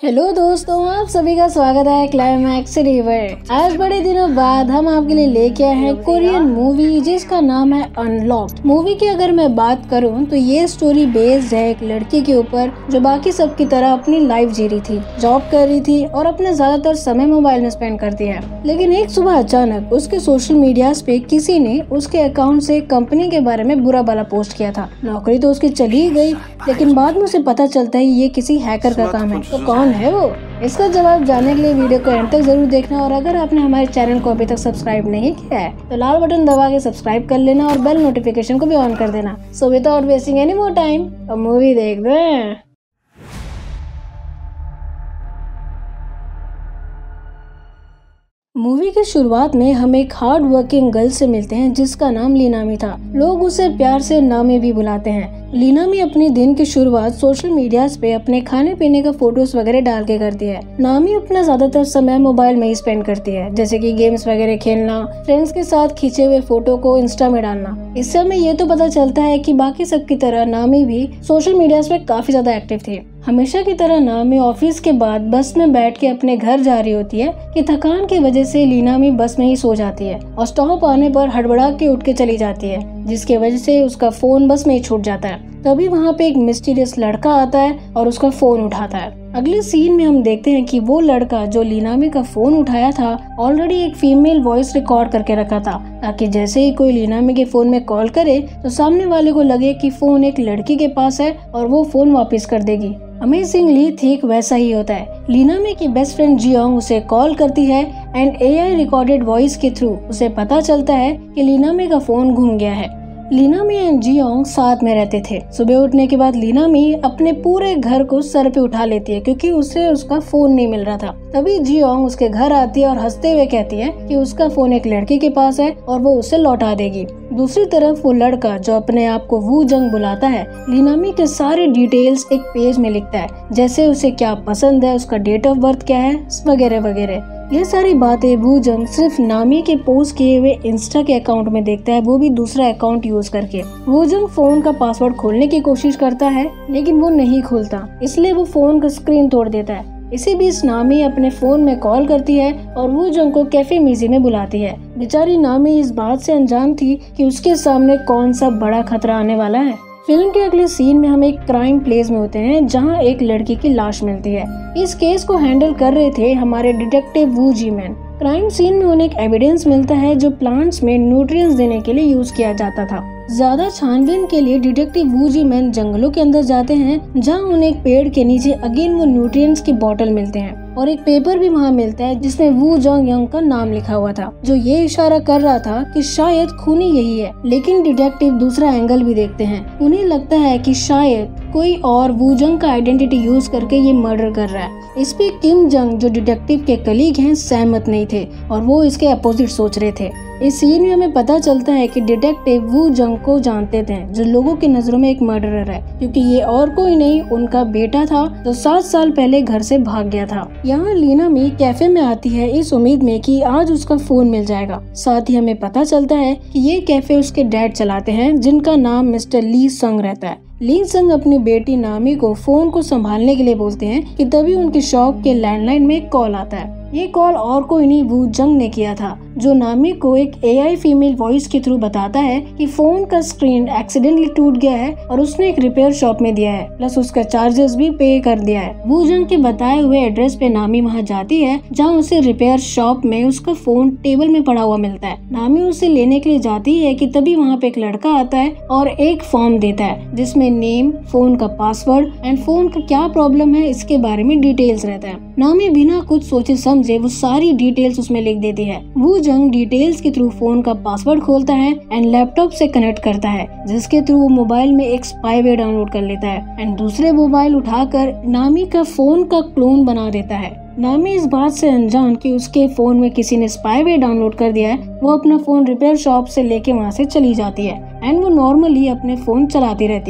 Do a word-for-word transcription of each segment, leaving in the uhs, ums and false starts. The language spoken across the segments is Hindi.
हेलो दोस्तों, आप सभी का स्वागत है क्लाइमैक्स रिवर। आज बड़े दिनों बाद हम आपके लिए लेके आए हैं कोरियन मूवी जिसका नाम है अनलॉक्ड। मूवी की अगर मैं बात करूं तो ये स्टोरी बेस्ड है एक लड़की के ऊपर जो बाकी सब की तरह अपनी लाइफ जी रही थी, जॉब कर रही थी और अपने ज्यादातर समय मोबाइल में स्पेंड करती है। लेकिन एक सुबह अचानक उसके सोशल मीडिया पे किसी ने उसके अकाउंट से कंपनी के बारे में बुरा भला पोस्ट किया था। नौकरी तो उसकी चली गई, लेकिन बाद में उसे पता चलता है ये किसी हैकर का काम है। तो कौन है वो? इसका जवाब जानने के लिए वीडियो को एंड तक जरूर देखना। और अगर आपने हमारे चैनल को अभी तक सब्सक्राइब नहीं किया है तो लाल बटन दबा के सब्सक्राइब कर लेना और बेल नोटिफिकेशन को भी ऑन कर देना। So without wasting any more time अब मूवी देख दें। मूवी की शुरुआत में हम एक हार्ड वर्किंग गर्ल से मिलते हैं जिसका नाम लीनामी था। लोग उसे प्यार से नामी भी बुलाते हैं। लीनामी अपने दिन की शुरुआत सोशल मीडिया पे अपने खाने पीने का फोटोज वगैरह डाल के करती है। नामी अपना ज्यादातर समय मोबाइल में ही स्पेंड करती है, जैसे कि गेम्स वगैरह खेलना, फ्रेंड्स के साथ खींचे हुए फोटो को इंस्टा में डालना। इससे हमें ये तो पता चलता है कि बाकी सब की तरह नामी भी सोशल मीडिया पे काफी ज्यादा एक्टिव थी। हमेशा की तरह नामी ऑफिस के बाद बस में बैठ के अपने घर जा रही होती है कि थकान की वजह से लीनामी बस में ही सो जाती है और स्टॉप आने पर हड़बड़ा के उठ के चली जाती है, जिसके वजह से उसका फोन बस में ही छूट जाता है। तभी वहाँ पे एक मिस्टीरियस लड़का आता है और उसका फोन उठाता है। अगले सीन में हम देखते हैं कि वो लड़का जो लीनामी का फोन उठाया था ऑलरेडी एक फीमेल वॉइस रिकॉर्ड करके रखा था, ताकि जैसे ही कोई लीनामी के फोन में कॉल करे तो सामने वाले को लगे कि फोन एक लड़की के पास है और वो फोन वापस कर देगी। अमेजिंगली ठीक वैसा ही होता है। लीनामी की बेस्ट फ्रेंड जियोंग उसे कॉल करती है एंड एआई रिकॉर्डेड वॉइस के थ्रू उसे पता चलता है कि लीनामी का फोन गुम गया है। लीनामी एंड जियोंग साथ में रहते थे। सुबह उठने के बाद लीनामी अपने पूरे घर को सर पे उठा लेती है क्योंकि उसे उसका फोन नहीं मिल रहा था। तभी जियोंग उसके घर आती है और हंसते हुए कहती है कि उसका फोन एक लड़के के पास है और वो उसे लौटा देगी। दूसरी तरफ वो लड़का जो अपने आप को वू जंग बुलाता है, लीनामी के सारे डिटेल्स एक पेज में लिखता है, जैसे उसे क्या पसंद है, उसका डेट ऑफ बर्थ क्या है, वगैरह वगैरह। ये सारी बातें वू जंग सिर्फ नामी के पोस्ट किए हुए इंस्टा के अकाउंट में देखता है, वो भी दूसरा अकाउंट यूज करके। वू जंग फोन का पासवर्ड खोलने की कोशिश करता है लेकिन वो नहीं खुलता, इसलिए वो फोन का स्क्रीन तोड़ देता है। इसी बीच नामी अपने फोन में कॉल करती है और वू जंग को कैफे मिजी में बुलाती है। बेचारी नामी इस बात से अनजान थी कि उसके सामने कौन सा बड़ा खतरा आने वाला है। फिल्म के अगले सीन में हम एक क्राइम प्लेस में होते हैं जहां एक लड़की की लाश मिलती है। इस केस को हैंडल कर रहे थे हमारे detective Woo Ji Man. Crime scene में उन्हें एक एविडेंस मिलता है जो प्लांट्स में न्यूट्रिएंट्स देने के लिए यूज किया जाता था। ज्यादा छानबीन के लिए डिटेक्टिव वू जी मैन जंगलों के अंदर जाते हैं जहां उन्हें एक पेड़ के नीचे अगेन वो न्यूट्रिएंट्स की बोतल मिलते हैं और एक पेपर भी वहाँ मिलता है जिसमें वू जंग यंग का नाम लिखा हुआ था, जो ये इशारा कर रहा था कि शायद खूनी यही है। लेकिन डिटेक्टिव दूसरा एंगल भी देखते हैं। उन्हें लगता है कि शायद कोई और वू जंग का आइडेंटिटी यूज करके ये मर्डर कर रहा है। इस पे किम जंग जो डिटेक्टिव के कलीग हैं सहमत नहीं थे और वो इसके अपोजिट सोच रहे थे। इस सीन में हमें पता चलता है कि डिटेक्टिव वू जंग को जानते थे जो लोगों की नजरों में एक मर्डरर है, क्योंकि ये और कोई नहीं उनका बेटा था जो सात साल पहले घर से भाग गया था। यहाँ लीनामी कैफे में आती है इस उम्मीद में कि आज उसका फोन मिल जाएगा। साथ ही हमें पता चलता है कि ये कैफे उसके डैड चलाते हैं जिनका नाम मिस्टर ली संग रहता है। ली संग अपनी बेटी नामी को फोन को संभालने के लिए बोलते हैं कि तभी उनकी शॉप के लैंडलाइन में एक कॉल आता है। ये कॉल और कोई नहीं वू जंग ने किया था, जो नामी को एक एआई फीमेल वॉइस के थ्रू बताता है कि फोन का स्क्रीन एक्सीडेंटली टूट गया है और उसने एक रिपेयर शॉप में दिया है, प्लस उसका चार्जेस भी पे कर दिया है। वू जंग के बताए हुए एड्रेस पे नामी वहाँ जाती है जहाँ उसे रिपेयर शॉप में उसका फोन टेबल में पड़ा हुआ मिलता है। नामी उसे लेने के लिए जाती है कि तभी वहाँ पे एक लड़का आता है और एक फॉर्म देता है जिसमें नेम, फोन का पासवर्ड एंड फोन का क्या प्रॉब्लम है इसके बारे में डिटेल्स रहता है। नामी बिना कुछ सोचे समझे वो सारी डिटेल्स उसमें लिख देती है। वू जंग डिटेल्स के थ्रू फोन का पासवर्ड खोलता है एंड लैपटॉप से कनेक्ट करता है, जिसके थ्रू वो मोबाइल में एक स्पाईवेयर डाउनलोड कर लेता है एंड दूसरे मोबाइल उठाकर नामी का फोन का क्लोन बना देता है। नामी इस बात से अनजान कि उसके फोन में किसी ने स्पाईवेयर डाउनलोड कर दिया है, वो अपना फोन रिपेयर शॉप से लेके वहाँ से चली जाती है एंड वो नॉर्मली अपने फोन चलाती रहती है।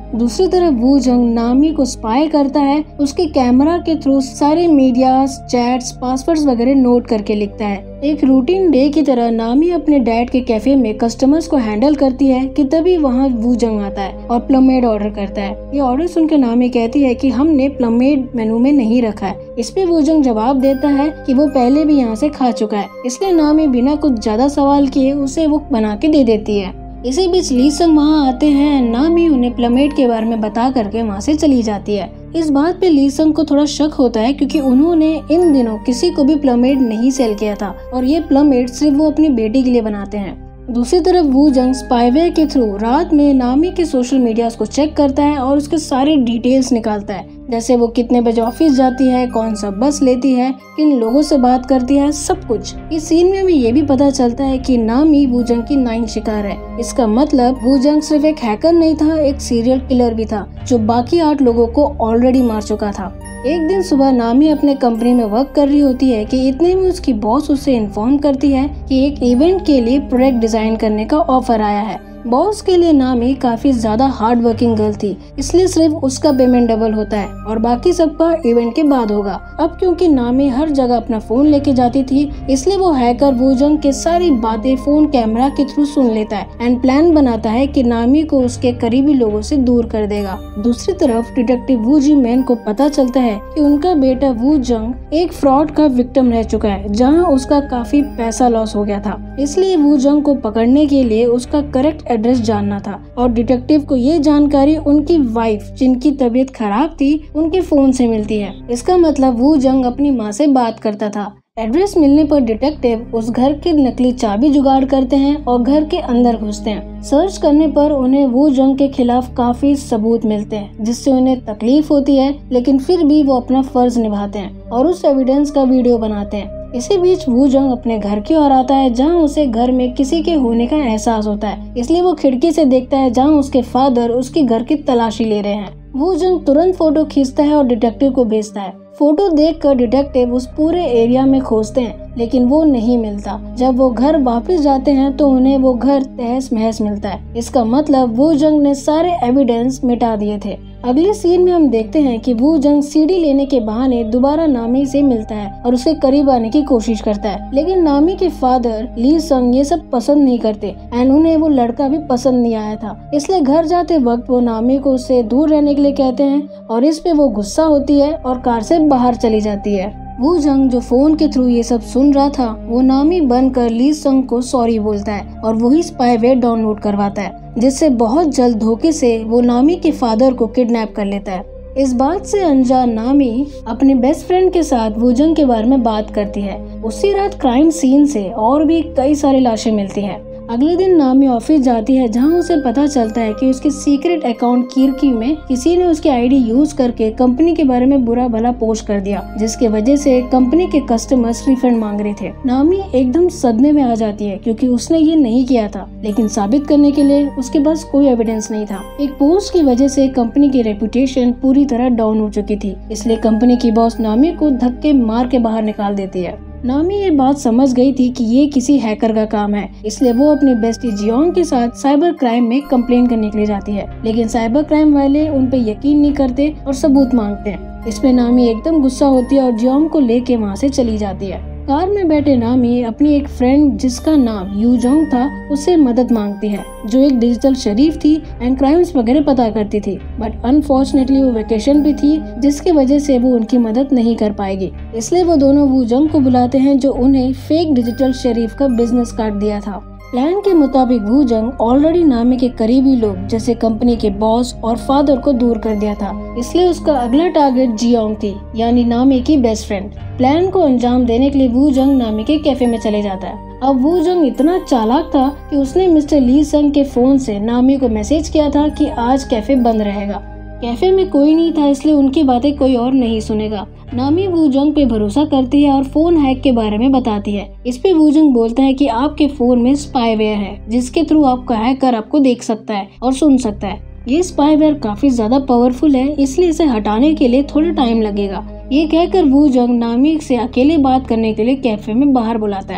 दूसरी तरफ वू जंग नामी को स्पाई करता है, उसके कैमरा के थ्रू सारे मीडिया, चैट्स, पासवर्ड्स वगैरह नोट करके लिखता है। एक रूटीन डे की तरह नामी अपने डैड के कैफे में कस्टमर्स को हैंडल करती है कि तभी वहाँ वू जंग आता है और प्लमेड ऑर्डर करता है। ये ऑर्डर सुनकर नामी कहती है कि हमने प्लमेड मेनू में नहीं रखा है। इस पे वू जंग जवाब देता है कि वो पहले भी यहाँ से खा चुका है, इसलिए नामी बिना कुछ ज्यादा सवाल किए उसे वो बना के दे देती है। इसी बीच ली संग वहाँ आते हैं। नामी उन्हें प्लमेड के बारे में बता करके वहाँ से चली जाती है। इस बात पे ली संग को थोड़ा शक होता है क्योंकि उन्होंने इन दिनों किसी को भी प्लमेड नहीं सेल किया था और ये प्लमेड सिर्फ वो अपनी बेटी के लिए बनाते हैं। दूसरी तरफ वू जंग स्पाईवेयर के थ्रू रात में नामी के सोशल मीडियाज को चेक करता है और उसके सारे डिटेल्स निकालता है, जैसे वो कितने बजे ऑफिस जाती है, कौन सा बस लेती है, किन लोगों से बात करती है, सब कुछ। इस सीन में हमें ये भी पता चलता है कि नामी वू जंग की नाइन शिकार है। इसका मतलब वू जंग सिर्फ एक हैकर नहीं था, एक सीरियल किलर भी था जो बाकी आठ लोगों को ऑलरेडी मार चुका था। एक दिन सुबह नामी अपने कंपनी में वर्क कर रही होती है कि इतने में उसकी बॉस उसे इन्फॉर्म करती है कि एक इवेंट के लिए प्रोडक्ट डिजाइन करने का ऑफर आया है। बॉस के लिए नामी काफी ज्यादा हार्ड वर्किंग गर्ल थी, इसलिए सिर्फ उसका पेमेंट डबल होता है और बाकी सबका इवेंट के बाद होगा। अब क्योंकि नामी हर जगह अपना फोन लेके जाती थी, इसलिए वो हैकर वू जंग के सारी बातें फोन कैमरा के थ्रू सुन लेता है एंड प्लान बनाता है कि नामी को उसके करीबी लोगों से दूर कर देगा। दूसरी तरफ डिटेक्टिव वू जी मैन को पता चलता है कि उनका बेटा वू जंग एक फ्रॉड का विक्टिम रह चुका है, जहाँ उसका काफी पैसा लॉस हो गया था। इसलिए वू जंग को पकड़ने के लिए उसका करेक्ट एड्रेस जानना था और डिटेक्टिव को ये जानकारी उनकी वाइफ, जिनकी तबीयत खराब थी, उनके फोन से मिलती है। इसका मतलब वू जंग अपनी माँ से बात करता था। एड्रेस मिलने पर डिटेक्टिव उस घर की नकली चाबी जुगाड़ करते हैं और घर के अंदर घुसते हैं। सर्च करने पर उन्हें वू जंग के खिलाफ काफी सबूत मिलते हैं, जिससे उन्हें तकलीफ होती है, लेकिन फिर भी वो अपना फर्ज निभाते हैं और उस एविडेंस का वीडियो बनाते हैं। इसी बीच वू जंग अपने घर की ओर आता है, जहां उसे घर में किसी के होने का एहसास होता है, इसलिए वो खिड़की से देखता है जहां उसके फादर उसके घर की तलाशी ले रहे हैं। वू जंग तुरंत फोटो खींचता है और डिटेक्टिव को भेजता है। फोटो देखकर डिटेक्टिव उस पूरे एरिया में खोजते हैं, लेकिन वो नहीं मिलता। जब वो घर वापस जाते हैं तो उन्हें वो घर तहस महस मिलता है। इसका मतलब वू जंग ने सारे एविडेंस मिटा दिए थे। अगले सीन में हम देखते हैं कि वू जंग सीडी लेने के बहाने दोबारा नामी से मिलता है और उसके करीब आने की कोशिश करता है, लेकिन नामी के फादर ली संग ये सब पसंद नहीं करते एंड उन्हें वो लड़का भी पसंद नहीं आया था। इसलिए घर जाते वक्त वो नामी को उससे दूर रहने के लिए कहते हैं और इस पे वो गुस्सा होती है और कार से बाहर चली जाती है। वू जंग जो फोन के थ्रू ये सब सुन रहा था, वो नामी बनकर ली संग को सॉरी बोलता है और वही स्पाईवेयर डाउनलोड करवाता है, जिससे बहुत जल्द धोखे से वो नामी के फादर को किडनैप कर लेता है। इस बात से अनजान नामी अपने बेस्ट फ्रेंड के साथ वू जंग के बारे में बात करती है। उसी रात क्राइम सीन से और भी कई सारी लाशें मिलती हैं। अगले दिन नामी ऑफिस जाती है, जहां उसे पता चलता है कि उसके सीक्रेट अकाउंट किरकी में किसी ने उसकी आईडी यूज करके कंपनी के बारे में बुरा भला पोस्ट कर दिया, जिसके वजह से कंपनी के कस्टमर्स रिफंड मांग रहे थे। नामी एकदम सदमे में आ जाती है क्योंकि उसने ये नहीं किया था, लेकिन साबित करने के लिए उसके पास कोई एविडेंस नहीं था। एक पोस्ट की वजह से कंपनी की रेपुटेशन पूरी तरह डाउन हो चुकी थी, इसलिए कंपनी की बॉस नामी को धक्के मार के बाहर निकाल देती है। नामी ये बात समझ गई थी कि ये किसी हैकर का काम है, इसलिए वो अपनी बेस्टी जियोंग के साथ साइबर क्राइम में कंप्लेन करने के लिए जाती है, लेकिन साइबर क्राइम वाले उन पे यकीन नहीं करते और सबूत मांगते हैं। इस पे नामी एकदम गुस्सा होती है और जियोंग को लेके वहाँ से चली जाती है। कार में बैठे नामी अपनी एक फ्रेंड जिसका नाम यू जोंग था उससे मदद मांगती है, जो एक डिजिटल शरीफ थी एंड क्राइम्स वगैरह पता करती थी, बट अनफॉर्चुनेटली वो वेकेशन पे थी, जिसकी वजह से वो उनकी मदद नहीं कर पाएगी। इसलिए वो दोनों वू जोंग को बुलाते हैं, जो उन्हें फेक डिजिटल शरीफ का बिजनेस कार्ड दिया था। प्लान के मुताबिक वू जंग ऑलरेडी नामी के करीबी लोग जैसे कंपनी के बॉस और फादर को दूर कर दिया था, इसलिए उसका अगला टारगेट जियोंग थी, यानी नामी की बेस्ट फ्रेंड। प्लान को अंजाम देने के लिए वू जंग नामी के कैफे में चले जाता है। अब वू जंग इतना चालाक था कि उसने मिस्टर ली संग के फोन से नामी को मैसेज किया था कि आज कैफे बंद रहेगा। कैफे में कोई नहीं था, इसलिए उनकी बातें कोई और नहीं सुनेगा। नामी वू जंग पे भरोसा करती है और फोन हैक के बारे में बताती है। इस पे वू जंग बोलता है कि आपके फोन में स्पाईवेयर है, जिसके थ्रू आपका हैकर आपको देख सकता है और सुन सकता है। ये स्पाईवेयर काफी ज्यादा पावरफुल है, इसलिए इसे हटाने के लिए थोड़ा टाइम लगेगा। ये कहकर वू जंग नामी से अकेले बात करने के लिए कैफे में बाहर बुलाता है।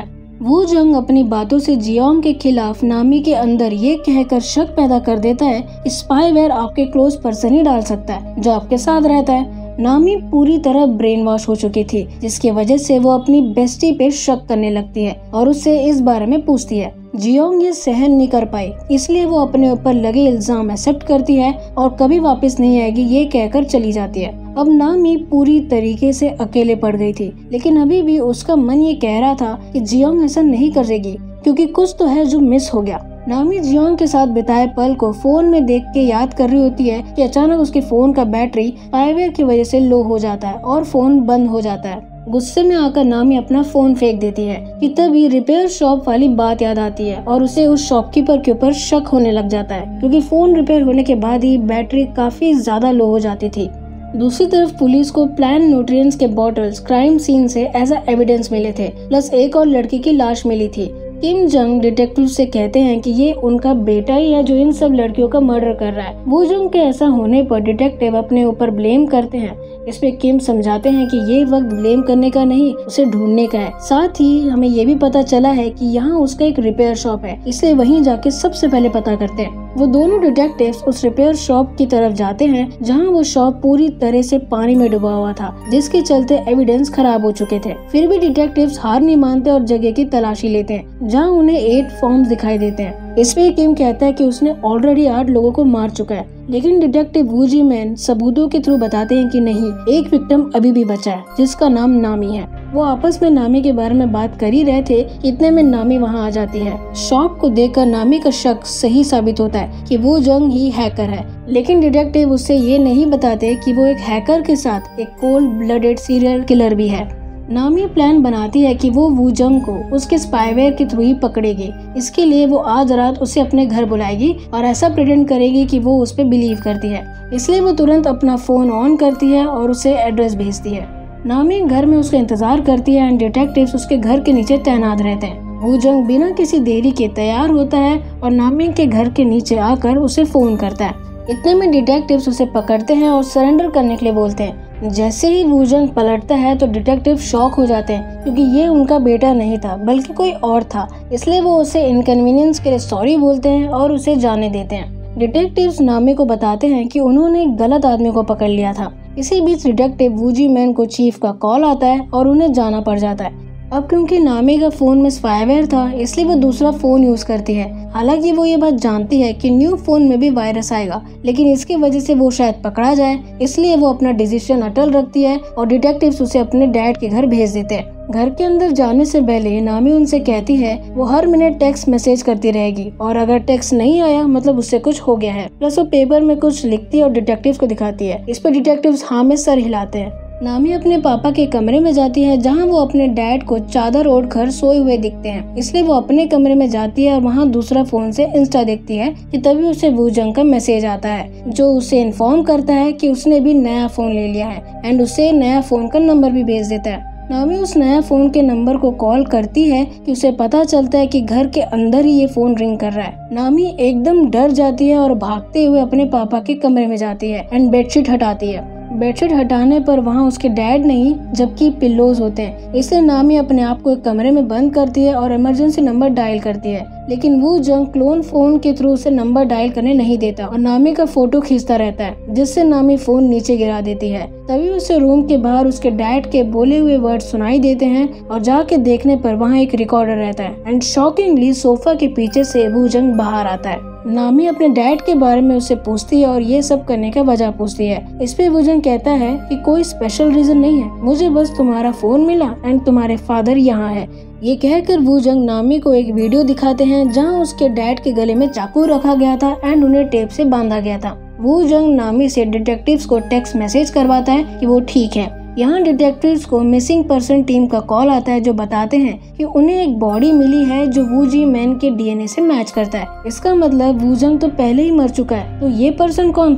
वू जंग अपनी बातों से जियोंग के खिलाफ नामी के अंदर ये कहकर शक पैदा कर देता है कि स्पाईवेयर आपके क्लोज पर्सन ही डाल सकता है जो आपके साथ रहता है। नामी पूरी तरह ब्रेन वॉश हो चुकी थी, जिसकी वजह से वो अपनी बेस्टी पे शक करने लगती है और उससे इस बारे में पूछती है। जियोंग ये सहन नहीं कर पाई, इसलिए वो अपने ऊपर लगे इल्जाम एक्सेप्ट करती है और कभी वापस नहीं आएगी ये कहकर चली जाती है। अब नामी पूरी तरीके से अकेले पड़ गई थी, लेकिन अभी भी उसका मन ये कह रहा था कि जियोंग ऐसा नहीं करेगी, क्योंकि कुछ तो है जो मिस हो गया। नामी जियोंग के साथ बिताए पल को फोन में देख के याद कर रही होती है कि अचानक उसके फोन का बैटरी स्पाईवेयर की वजह से लो हो जाता है और फोन बंद हो जाता है। गुस्से में आकर नामी अपना फोन फेंक देती है कि तभी रिपेयर शॉप वाली बात याद आती है और उसे उस शॉपकीपर के ऊपर शक होने लग जाता है, क्योंकि फोन रिपेयर होने के बाद ही बैटरी काफी ज्यादा लो हो जाती थी। दूसरी तरफ पुलिस को प्लान न्यूट्रिएंट्स के बॉटल्स क्राइम सीन से एज अ एविडेंस मिले थे, प्लस एक और लड़की की लाश मिली थी। किम जंग डिटेक्टिव से कहते हैं कि ये उनका बेटा ही है जो इन सब लड़कियों का मर्डर कर रहा है। वू जंग के ऐसा होने पर डिटेक्टिव अपने ऊपर ब्लेम करते हैं। इस पे किम समझाते हैं कि ये वक्त ब्लेम करने का नहीं, उसे ढूंढने का है। साथ ही हमें ये भी पता चला है कि यहाँ उसका एक रिपेयर शॉप है, इसलिए वहीं जाके सबसे पहले पता करते हैं। वो दोनों डिटेक्टिव्स उस रिपेयर शॉप की तरफ जाते हैं, जहाँ वो शॉप पूरी तरह से पानी में डूबा हुआ था, जिसके चलते एविडेंस खराब हो चुके थे। फिर भी डिटेक्टिव्स हार नहीं मानते और जगह की तलाशी लेते हैं, जहाँ उन्हें एट फॉर्म्स दिखाई देते हैं। इसमें किम कहता है कि उसने ऑलरेडी आठ लोगों को मार चुका है, लेकिन डिटेक्टिव वू जी मैन सबूतों के थ्रू बताते हैं कि नहीं, एक विक्टिम अभी भी बचा है जिसका नाम नामी है। वो आपस में नामी के बारे में बात कर ही रहे थे, इतने में नामी वहाँ आ जाती है। शॉप को देखकर नामी का शक सही साबित होता है कि वो जंग ही हैकर है, लेकिन डिटेक्टिव उससे ये नहीं बताते कि वो एक हैकर के साथ एक कोल्ड ब्लडेड सीरियल किलर भी है। नामी प्लान बनाती है कि वो वू जंग को उसके स्पाईवेयर के थ्रू ही पकड़ेगी। इसके लिए वो आज रात उसे अपने घर बुलाएगी और ऐसा प्रिटेंड करेगी कि वो उस पे बिलीव करती है। इसलिए वो तुरंत अपना फोन ऑन करती है और उसे एड्रेस भेजती है। नामी घर में उसका इंतजार करती है एंड डिटेक्टिव्स उसके घर के नीचे तैनात रहते हैं। वू जंग बिना किसी देरी के तैयार होता है और नामी के घर के नीचे आकर उसे फोन करता है। इतने में डिटेक्टिव्स उसे पकड़ते हैं और सरेंडर करने के लिए बोलते हैं। जैसे ही वू जंग पलटता है तो डिटेक्टिव शॉक हो जाते हैं, क्योंकि ये उनका बेटा नहीं था बल्कि कोई और था। इसलिए वो उसे इनकन्वीनियंस के लिए सॉरी बोलते हैं और उसे जाने देते हैं। डिटेक्टिव्स नामी को बताते हैं कि उन्होंने एक गलत आदमी को पकड़ लिया था। इसी बीच डिटेक्टिव वू जी मैन को चीफ का कॉल आता है और उन्हें जाना पड़ जाता है। अब क्योंकि नामी का फोन में स्पाईवेयर था, इसलिए वो दूसरा फोन यूज करती है। हालांकि वो ये बात जानती है कि न्यू फोन में भी वायरस आएगा, लेकिन इसकी वजह से वो शायद पकड़ा जाए, इसलिए वो अपना डिसीजन अटल रखती है और डिटेक्टिव्स उसे अपने डैड के घर भेज देते हैं। घर के अंदर जाने से पहले नामी उनसे कहती है वो हर मिनट टेक्स्ट मैसेज करती रहेगी और अगर टेक्स्ट नहीं आया मतलब उससे कुछ हो गया है। प्लस वो पेपर में कुछ लिखती है और डिटेक्टिव को दिखाती है। इस पर डिटेक्टिव्स हाँ में सर हिलाते हैं। नामी अपने पापा के कमरे में जाती है, जहां वो अपने डैड को चादर ओढ़ कर सोए हुए दिखते हैं। इसलिए वो अपने कमरे में जाती है और वहां दूसरा फोन से इंस्टा देखती है कि तभी उसे वू जंग का मैसेज आता है, जो उसे इन्फॉर्म करता है कि उसने भी नया फोन ले लिया है एंड उसे नया फोन का नंबर भी भेज देता है। नामी उस नया फोन के नंबर को कॉल करती है कि उसे पता चलता है कि घर के अंदर ही ये फोन रिंग कर रहा है। नामी एकदम डर जाती है और भागते हुए अपने पापा के कमरे में जाती है एंड बेडशीट हटाती है। बेडशीट हटाने पर वहाँ उसके डैड नहीं जबकि पिल्लोज होते हैं। इसलिए नामी अपने आप को एक कमरे में बंद करती है और इमरजेंसी नंबर डायल करती है, लेकिन वू जंग क्लोन फोन के थ्रू उसे नंबर डायल करने नहीं देता और नामी का फोटो खींचता रहता है, जिससे नामी फोन नीचे गिरा देती है। तभी उसे रूम के बाहर उसके डैड के बोले हुए वर्ड सुनाई देते हैं और जाके देखने पर वहाँ एक रिकॉर्डर रहता है एंड शॉकिंगली सोफा के पीछे से वू जंग बाहर आता है। नामी अपने डैड के बारे में उससे पूछती है और ये सब करने का वजह पूछती है। इस पे वू जंग कहता है कि कोई स्पेशल रीजन नहीं है, मुझे बस तुम्हारा फोन मिला एंड तुम्हारे फादर यहाँ है। ये कहकर वू जंग नामी को एक वीडियो दिखाते हैं जहाँ उसके डैड के गले में चाकू रखा गया था एंड उन्हें टेप से बांधा गया था। वू जंग नामी से डिटेक्टिव्स को टेक्स्ट मैसेज करवाता है कि वो ठीक है। यहाँ डिटेक्टिव्स को मिसिंग पर्सन टीम का कॉल आता है, जो बताते हैं कि उन्हें एक बॉडी मिली है जो वू जी मैन के डीएनए से मैच करता है। इसका मतलब वू जंग तो पहले ही मर चुका है, तो ये पर्सन कौन था?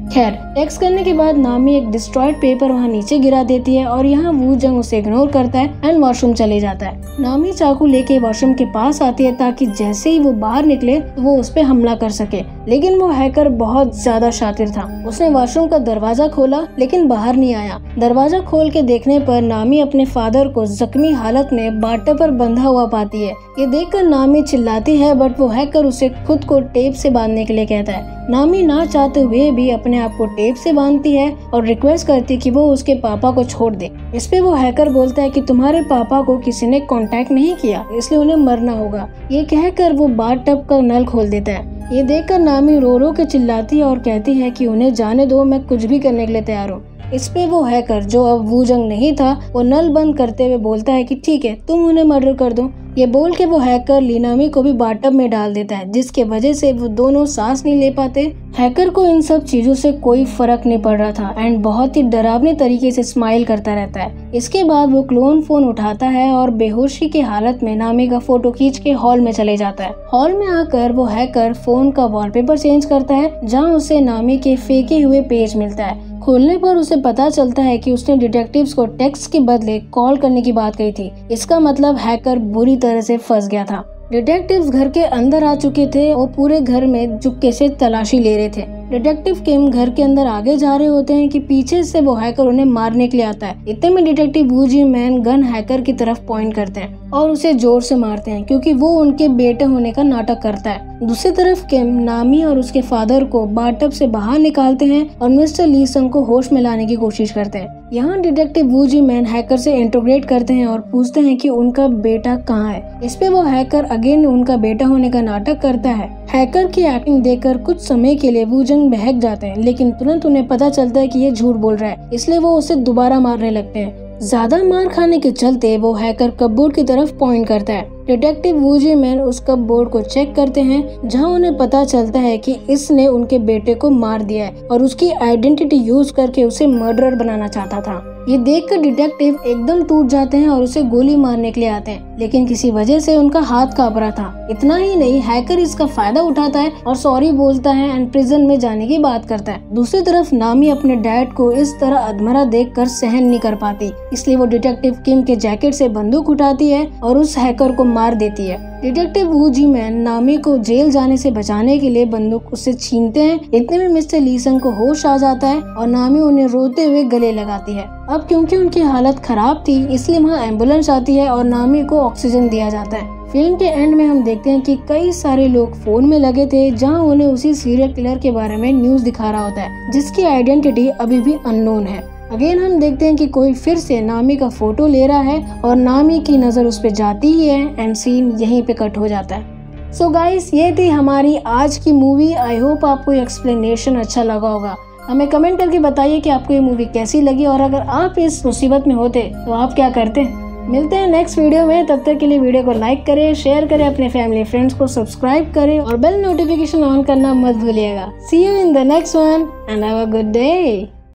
खैर, टेक्स्ट करने के बाद नामी एक डिस्ट्रॉयड पेपर वहाँ नीचे गिरा देती है और यहाँ वू जंग उसे इग्नोर करता है एंड वॉशरूम चले जाता है। नामी चाकू लेके वॉशरूम के पास आती है ताकि जैसे ही वो बाहर निकले तो वो उस पे हमला कर सके, लेकिन वो हैकर बहुत ज्यादा शातिर था। उसने वॉशरूम का दरवाजा खोला लेकिन बाहर नहीं आया। दरवाजा खोल के देखने पर नामी अपने फादर को जख्मी हालत में बाटप पर बंधा हुआ पाती है। ये देखकर नामी चिल्लाती है बट वो हैकर उसे खुद को टेप से बांधने के लिए कहता है। नामी ना चाहते हुए भी अपने आप को टेप से बांधती है और रिक्वेस्ट करती कि वो उसके पापा को छोड़ दे। इस पे वो हैकर बोलता है कि तुम्हारे पापा को किसी ने कांटेक्ट नहीं किया इसलिए उन्हें मरना होगा। ये कहकर वो बाथटब का नल खोल देता है। ये देखकर नामी रो रो के चिल्लाती है और कहती है कि उन्हें जाने दो, मैं कुछ भी करने के लिए तैयार हूँ। इस पे वो हैकर, जो अब वू जंग नहीं था, वो नल बंद करते हुए बोलता है कि ठीक है, तुम उन्हें मर्डर कर दो। ये बोल के वो हैकर लीनामी को भी बाथटब में डाल देता है, जिसके वजह से वो दोनों सांस नहीं ले पाते। हैकर को इन सब चीजों से कोई फर्क नहीं पड़ रहा था एंड बहुत ही डरावने तरीके से स्माइल करता रहता है। इसके बाद वो क्लोन फोन उठाता है और बेहोशी की हालत में नामी का फोटो खींच के हॉल में चले जाता है। हॉल में आकर वो हैकर फोन का वॉलपेपर चेंज करता है, जहाँ उसे नामी के फेंके हुए पेज मिलता है। खोलने पर उसे पता चलता है कि उसने डिटेक्टिव्स को टेक्स्ट के बदले कॉल करने की बात कही थी। इसका मतलब हैकर बुरी तरह से फंस गया था। डिटेक्टिव्स घर के अंदर आ चुके थे और पूरे घर में चुपके से तलाशी ले रहे थे। डिटेक्टिव किम घर के अंदर आगे जा रहे होते हैं कि पीछे से वो हैकर उन्हें मारने के लिए आता है। इतने में detective Woo Ji Man gun hacker की तरफ पॉइंट करते हैं और उसे जोर से मारते हैं क्योंकि वो उनके बेटे होने का नाटक करता है। दूसरी तरफ किम नामी और उसके फादर को बाथटब से बाहर निकालते हैं और मिस्टर ली संग को होश में लाने की कोशिश करते हैं। यहाँ detective Woo Ji Man hacker से इंट्रोगेट करते हैं और पूछते हैं कि उनका बेटा कहाँ है। इस पे वो हैकर अगेन उनका बेटा होने का नाटक करता है। हैकर की एक्टिंग देखकर कुछ समय के लिए वू जंग बहक जाते हैं, लेकिन तुरंत उन्हें पता चलता है कि ये झूठ बोल रहा है, इसलिए वो उसे दोबारा मारने लगते हैं। ज्यादा मार खाने के चलते वो हैकर कपबोर्ड की तरफ पॉइंट करता है। डिटेक्टिव वू जी मैन उस कपबोर्ड को चेक करते हैं, जहां उन्हें पता चलता है कि इसने उनके बेटे को मार दिया है और उसकी आइडेंटिटी यूज करके उसे मर्डरर बनाना चाहता था। ये देखकर डिटेक्टिव एकदम टूट जाते हैं और उसे गोली मारने के लिए आते हैं, लेकिन किसी वजह से उनका हाथ कांप रहा था। इतना ही नहीं, हैकर इसका फायदा उठाता है और सॉरी बोलता है एंड प्रिजन में जाने की बात करता है। दूसरी तरफ नामी अपने डैड को इस तरह अधमरा देखकर सहन नहीं कर पाती, इसलिए वो डिटेक्टिव किम के जैकेट से बंदूक उठाती है और उस हैकर को मार देती है। डिटेक्टिव वू जी मैन नामी को जेल जाने से बचाने के लिए बंदूक उससे छीनते हैं। इतने में मिस्टर ली संग को होश आ जाता है और नामी उन्हें रोते हुए गले लगाती है। अब क्योंकि उनकी हालत खराब थी, इसलिए वहाँ एम्बुलेंस आती है और नामी को ऑक्सीजन दिया जाता है। फिल्म के एंड में हम देखते हैं कि कई सारे लोग फोन में लगे थे, जहां उन्हें उसी सीरियल किलर के बारे में न्यूज दिखा रहा होता है, जिसकी आइडेंटिटी अभी भी अननोन है। अगेन हम देखते हैं कि कोई फिर से नामी का फोटो ले रहा है और नामी की नजर उस पे जाती ही है एंड सीन यहीं पे कट हो जाता है। सो गाइस, ये थी हमारी आज की मूवी। आई होप आपको एक्सप्लेनेशन अच्छा लगा होगा। हमें कमेंट करके बताइए कि आपको ये मूवी कैसी लगी और अगर आप इस मुसीबत में होते तो आप क्या करते। मिलते हैं नेक्स्ट वीडियो में, तब तक के लिए वीडियो को लाइक करें, शेयर करें, अपने फैमिली फ्रेंड्स को सब्सक्राइब करें और बेल नोटिफिकेशन ऑन करना मत भूलिएगा। See you in the next one and have a good day.